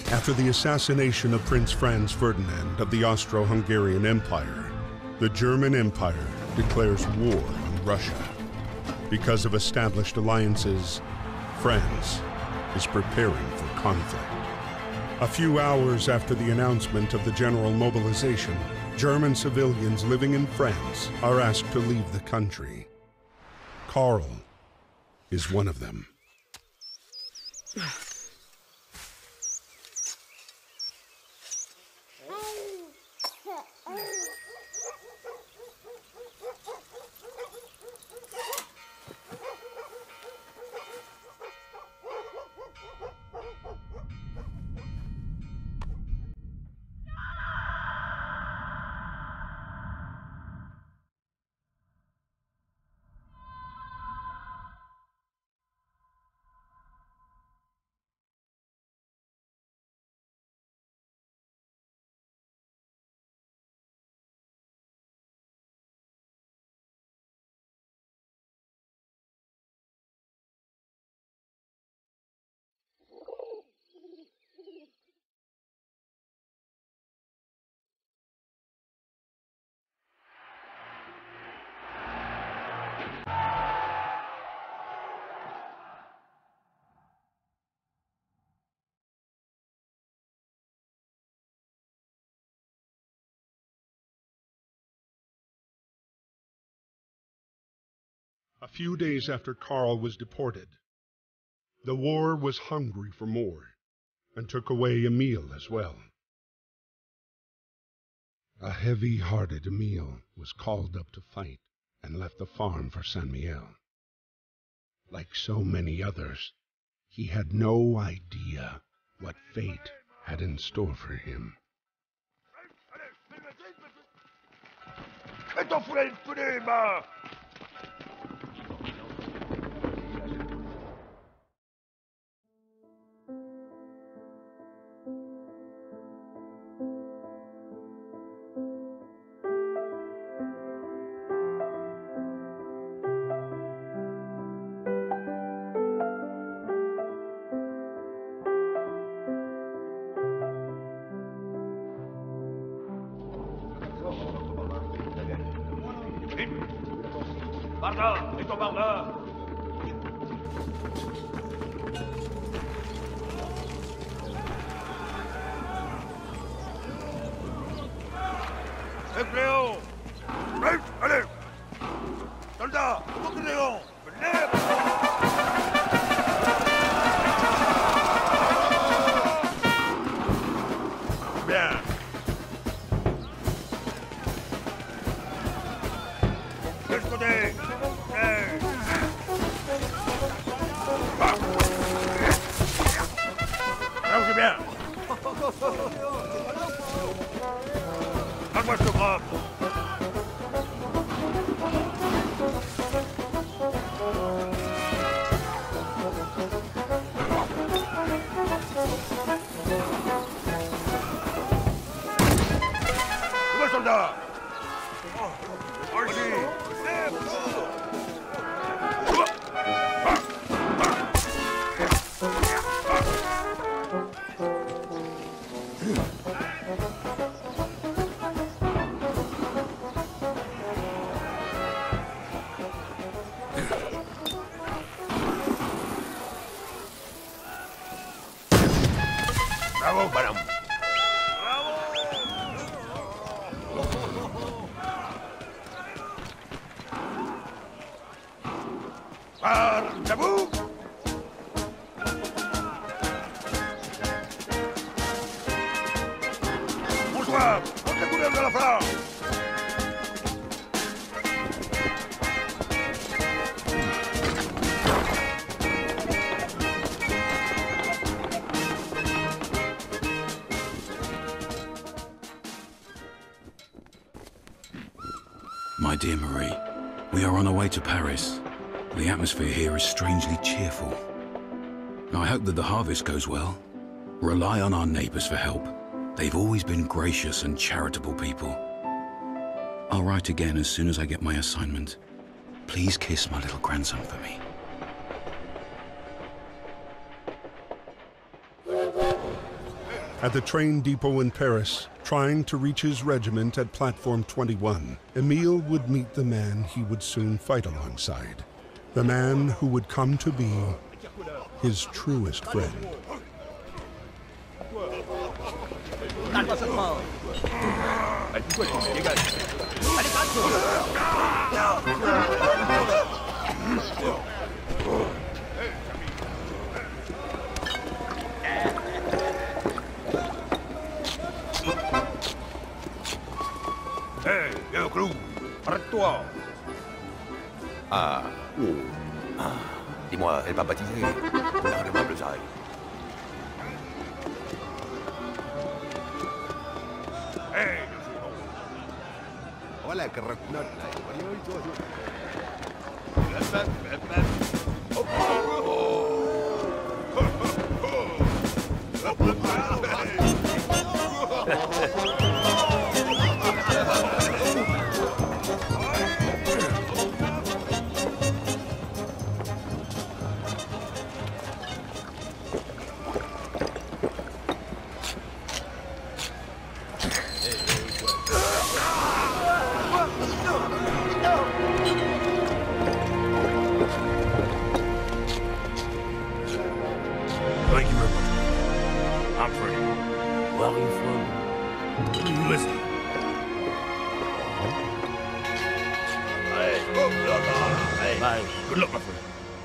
After the assassination of Prince Franz Ferdinand of the Austro-Hungarian Empire, the German Empire declares war on Russia. Because of established alliances, France is preparing for conflict. A few hours after the announcement of the general mobilization, German civilians living in France are asked to leave the country. Karl is one of them. A few days after Karl was deported, the war was hungry for more and took away Emil as well. A heavy-hearted Emil was called up to fight and left the farm for San Miguel. Like so many others, he had no idea what fate had in store for him. Par là, et par là. Cléon! Allez! Soldats, au Cléon! Bien! Quel côté? Marche bien! Donne-moi ce grappe! Où est soldat? Bravo, madame. J'avoue. Bonsoir, monte les couleurs de la flamme. My dear Marie, we are on our way to Paris. The atmosphere here is strangely cheerful. I hope that the harvest goes well. Rely on our neighbors for help. They've always been gracious and charitable people. I'll write again as soon as I get my assignment. Please kiss my little grandson for me. At the train depot in Paris, trying to reach his regiment at Platform 21, Emile would meet the man he would soon fight alongside. The man who would come to be his truest friend. Hey, vieux clou, arrête-toi. Ah. Ah. Dis-moi, elle m'a baptisé. Regarde-moi le oreilles. Hey, Voilà, كركنات. thank you very much. I'm free. Where are you from? Listen. Hey, good luck, my friend.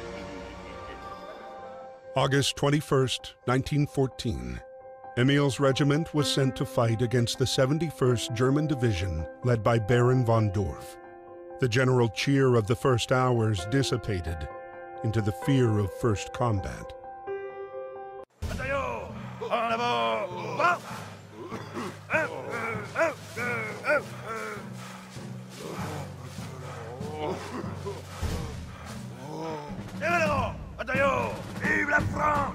August 21st, 1914. Emile's regiment was sent to fight against the 71st German Division led by Baron von Dorf. The general cheer of the first hours dissipated into the fear of first combat. Bataillon, en avant, va! Lève-le, bataillon, vive la France!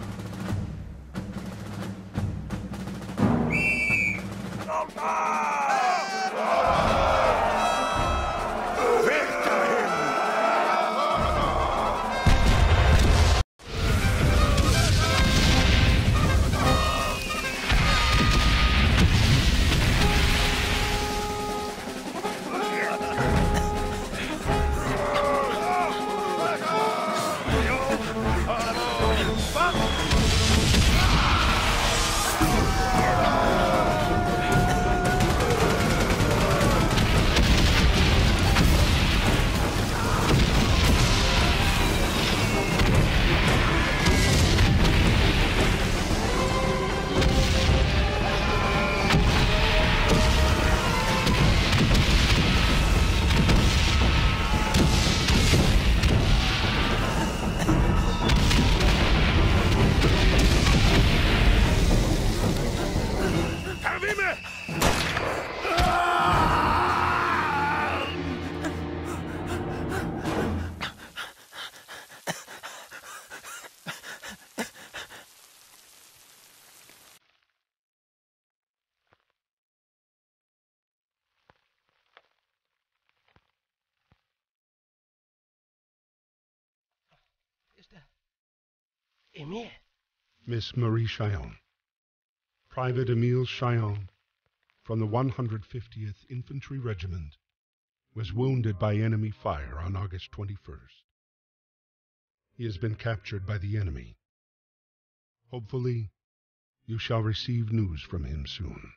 Emile. Miss Marie Chillon. Private Emile Chillon, from the 150th Infantry Regiment, was wounded by enemy fire on August 21st. He has been captured by the enemy. Hopefully, you shall receive news from him soon.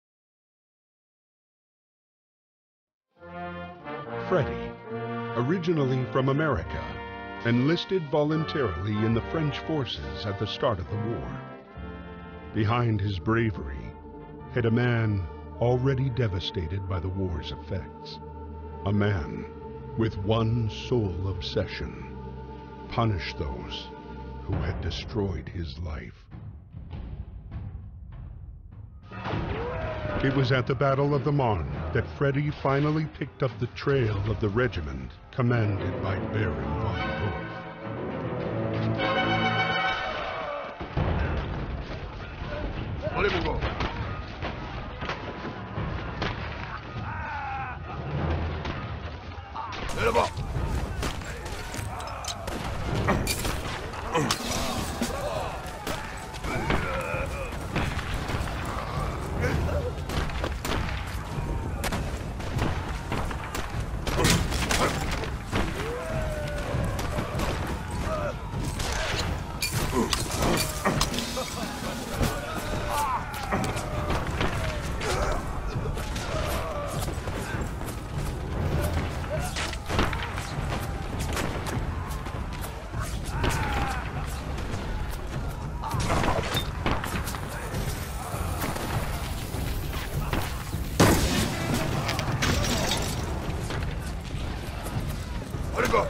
Freddie, originally from America, enlisted voluntarily in the French forces at the start of the war. Behind his bravery hid a man already devastated by the war's effects. A man with one sole obsession: punish those who had destroyed his life. It was at the Battle of the Marne that Freddie finally picked up the trail of the regiment commanded by Baron von Dorf. Allez, mon gars. Et là-bas. Let it go.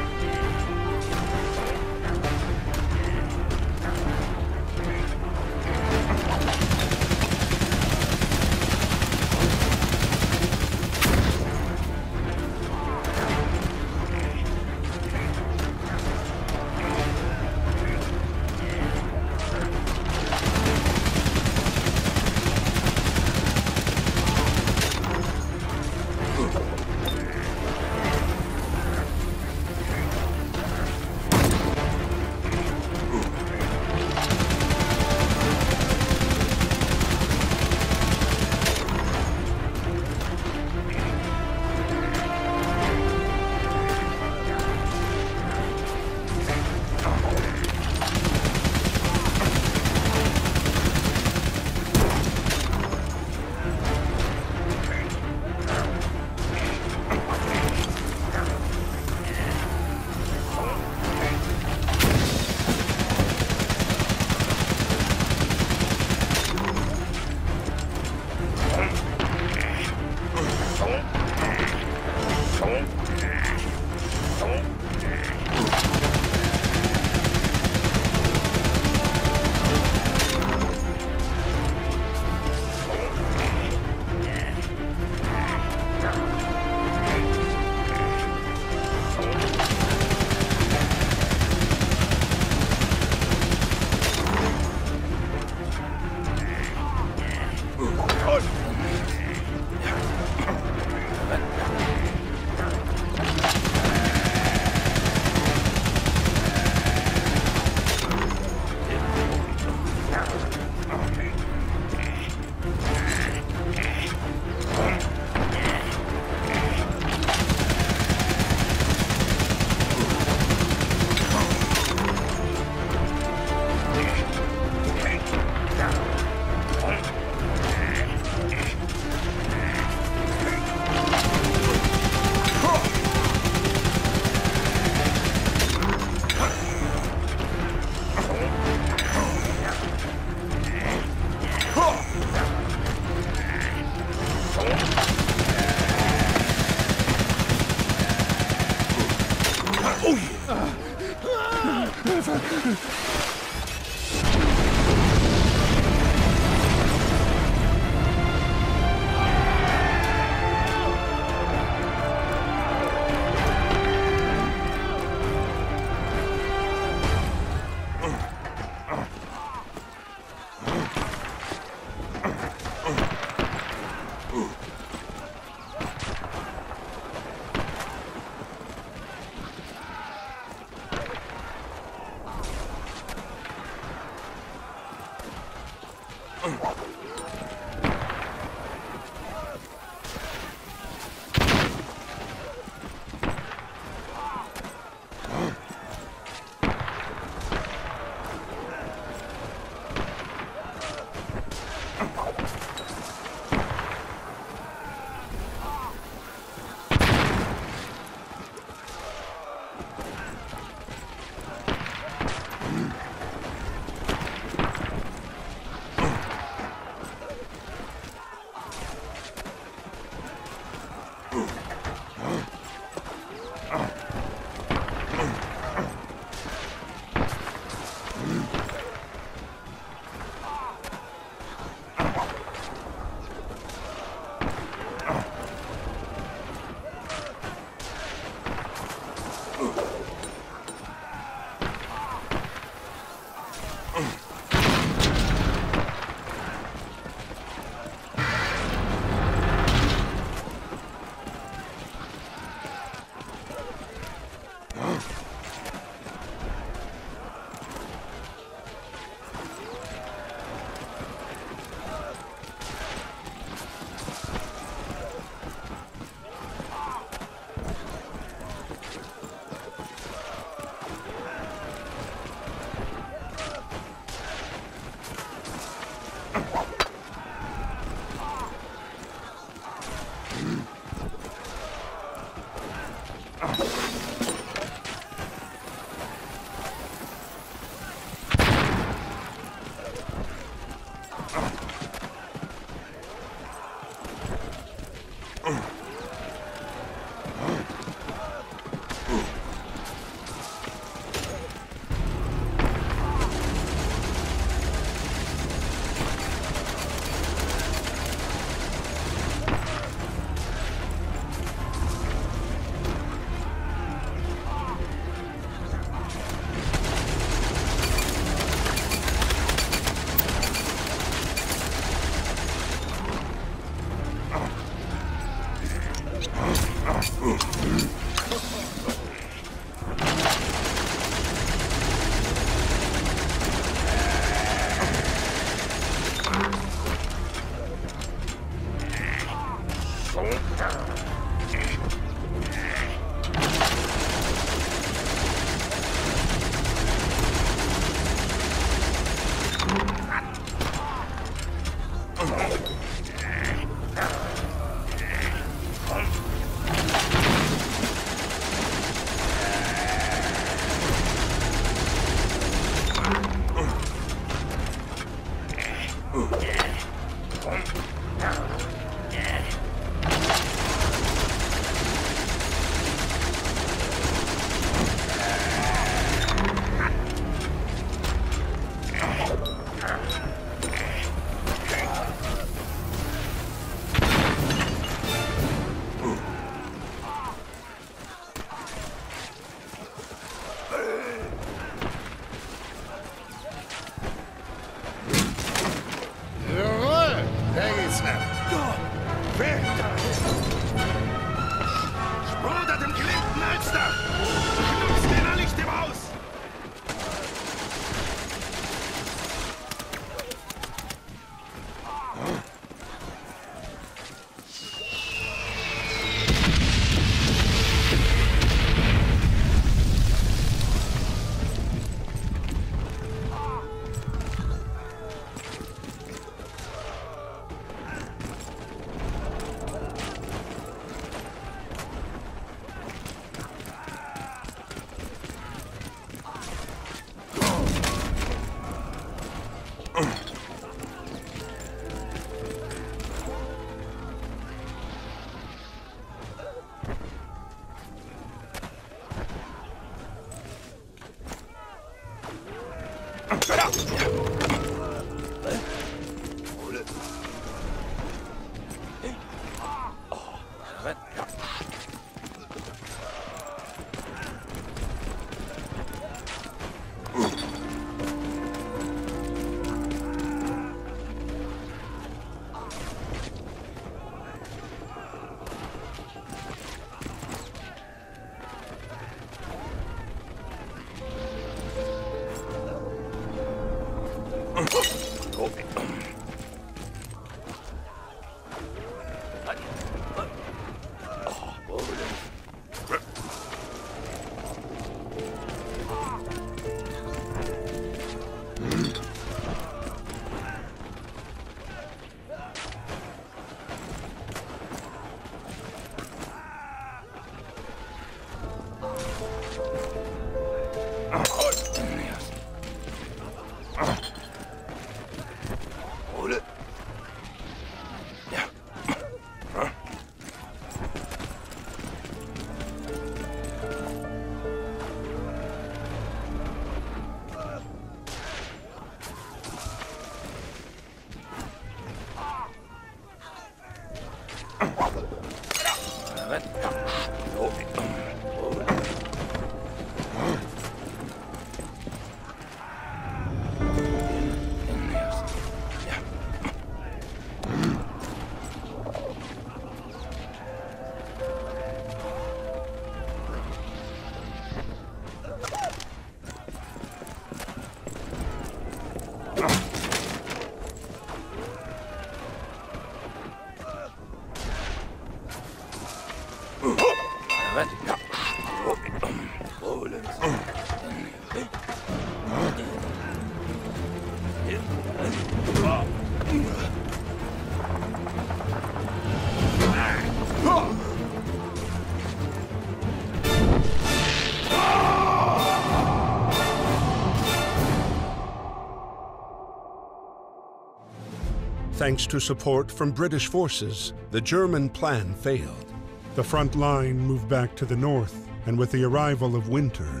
Thanks to support from British forces, the German plan failed. The front line moved back to the north, and with the arrival of winter,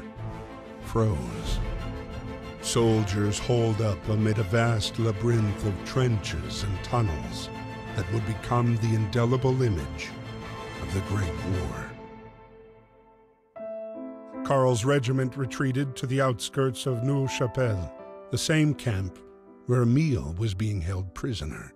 froze. Soldiers holed up amid a vast labyrinth of trenches and tunnels that would become the indelible image of the Great War. Karl's regiment retreated to the outskirts of Neuve-Chapelle, the same camp where Emile was being held prisoner.